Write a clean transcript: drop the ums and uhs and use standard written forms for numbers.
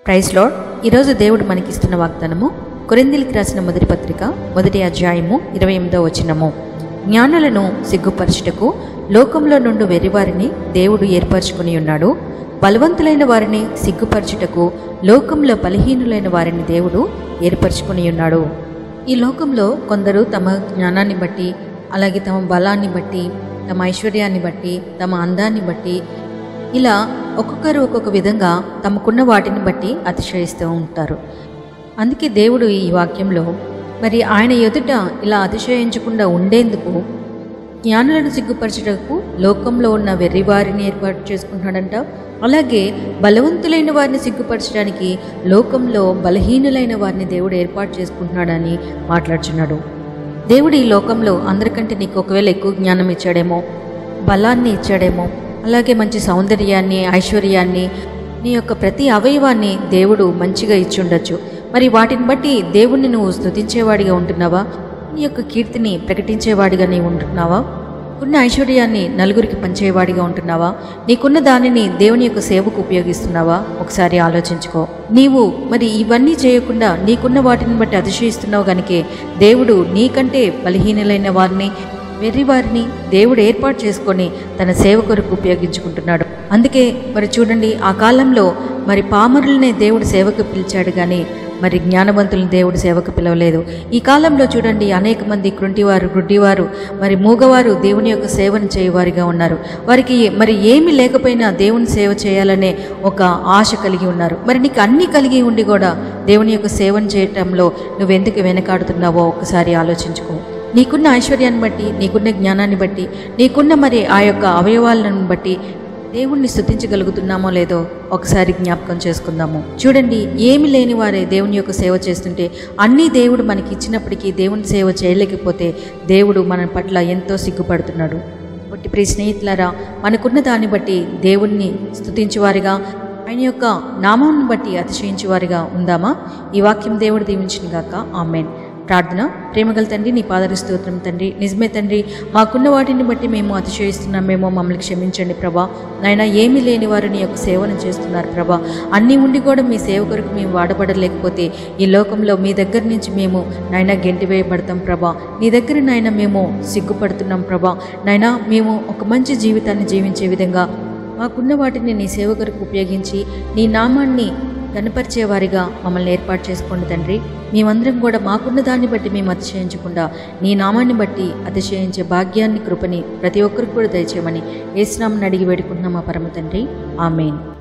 Praise lord. ఈరోజు దేవుడు మనకిస్తున్న వాగ్దానము కొరింథీయులకు రాసిన మొదటి పత్రిక 1వ అధ్యాయము 28వ వచనము. జ్ఞానులను సిగ్గుపరచుటకు లోకంలో నుండి వెర్రివారిని దేవుడు ఏర్పరచుకుని ఉన్నాడు. బలవంతులైన వారిని సిగ్గుపరచుటకు లోకంలో బలహీనులైన వారిని దేవుడు ఏర్పరచుకుని ఉన్నాడు. ఈ లోకంలో కొందరు తమ జ్ఞానాన్ని బట్టి, అలాగే తమ బలాన్ని బట్టి, తమ ఐశ్వర్యాన్ని బట్టి, తమ అందాన్ని బట్టి ఇలా ఒక్కొక్కరు ఒక్కొక్క విధంగా తమకున్న వాటిని బట్టి అతిశయిస్తూ ఉంటారు. అందుకే దేవుడు ఈ వాక్యంలో మరి ఆయన ఎదుట ఇలా అతిశయించకుండా ఉండేందుకు జ్ఞానులను సిగ్గుపరచటకు లోకంలో ఉన్న వెర్రివారిని ఏర్పాటు చేసుకుంటున్నాడంట. అలాగే బలవంతులైన వారిని సిగ్గుపరచడానికి లోకంలో బలహీనులైన వారిని దేవుడు ఏర్పాటు చేసుకుంటున్నాడని మాట్లాడుచున్నాడు. దేవుడు ఈ లోకంలో అందరికంటే నీకు ఒకవేళ ఎక్కువ జ్ఞానం ఇచ్చాడేమో, బలాన్ని ఇచ్చాడేమో, అలాగే మంచి సౌందర్యాన్ని, ఐశ్వర్యాన్ని, నీ యొక్క ప్రతి అవయవాన్ని దేవుడు మంచిగా ఇచ్చి ఉండొచ్చు. మరి వాటిని బట్టి దేవుణ్ణి నువ్వు స్తుతించేవాడిగా ఉంటున్నావా? నీ యొక్క కీర్తిని ప్రకటించేవాడిగా నీవు ఉంటున్నావా? ఉన్న ఐశ్వర్యాన్ని నలుగురికి పంచేవాడిగా ఉంటున్నావా? నీకున్న దానిని దేవుని యొక్క సేవకు ఉపయోగిస్తున్నావా? ఒకసారి ఆలోచించుకో. నీవు మరి ఇవన్నీ చేయకుండా నీకున్న వాటిని బట్టి అతిశయిస్తున్నావు కనుకే దేవుడు నీకంటే బలహీనులైన వారిని, వెర్రివారిని దేవుడు ఏర్పాటు చేసుకొని తన సేవ కొరకు ఉపయోగించుకుంటున్నాడు. అందుకే మరి చూడండి, ఆ కాలంలో మరి పామరులనే దేవుడు సేవకు పిలిచాడు కానీ మరి జ్ఞానవంతులను దేవుడు సేవకు పిలవలేదు. ఈ కాలంలో చూడండి, అనేక మంది కృంటివారు, గుడ్డివారు, మరి మూగవారు దేవుని యొక్క సేవను చేయవారిగా ఉన్నారు. వారికి మరి ఏమి లేకపోయినా దేవుని సేవ చేయాలనే ఒక ఆశ కలిగి ఉన్నారు. మరి నీకు అన్నీ కలిగి ఉండి కూడా దేవుని యొక్క సేవను చేయటంలో నువ్వెందుకు వెనకాడుతున్నావో ఒకసారి ఆలోచించుకో. నీకున్న ఐశ్వర్యాన్ని బట్టి, నీకున్న జ్ఞానాన్ని బట్టి, నీకున్న మరి ఆ యొక్క అవయవాలను బట్టి దేవుణ్ణి స్తుతించగలుగుతున్నామో లేదో ఒకసారి జ్ఞాపకం చేసుకుందాము. చూడండి, ఏమి లేని వారే దేవుని యొక్క సేవ చేస్తుంటే, అన్నీ దేవుడు మనకి ఇచ్చినప్పటికీ దేవుని సేవ చేయలేకపోతే దేవుడు మన పట్ల ఎంతో సిగ్గుపడుతున్నాడు. కాబట్టి ప్రియ స్నేహితులారా, మనకున్న దాన్ని బట్టి దేవుణ్ణి స్తుతించేవారిగా, ఆయన యొక్క నామాన్ని బట్టి అతిశయించేవారిగా ఉందామా? ఈ వాక్యం దేవుడు దీవించును గాక. ఆమేన్. ప్రార్థన. ప్రేమగల తండ్రి, నీ పాదాలకు స్తోత్రం తండ్రి. నిజమే తండ్రి, మాకున్న వాటిని బట్టి మేము అతిశయిస్తున్నామేమో, మమ్మల్ని క్షమించండి ప్రభా. నాయన, ఏమీ లేని వారు నీ యొక్క సేవను చేస్తున్నారు ప్రభా. అన్నీ ఉండి కూడా మీ సేవ కొరకు మేము వాడబడలేకపోతే ఈ లోకంలో మీ దగ్గర నుంచి మేము నాయన గెంటివేయబడతాం ప్రభా. నీ దగ్గర నాయన మేము సిగ్గుపడుతున్నాం ప్రభా. నాయన, మేము ఒక మంచి జీవితాన్ని జీవించే విధంగా మాకున్న వాటిని నీ సేవ కొరకు ఉపయోగించి నీ నామాన్ని కనపరిచేవారిగా మమ్మల్ని ఏర్పాటు చేసుకోండి తండ్రి. మేమందరం కూడా మాకున్న దాన్ని బట్టి మేము అతిశయించకుండా నీ నామాన్ని బట్టి అతిశయించే భాగ్యాన్ని, కృపని ప్రతి ఒక్కరికి కూడా దయచేయమని యేసు నామమున అడిగి వేడుకుంటున్నాం మా పరమ తండ్రి. ఆమేన్.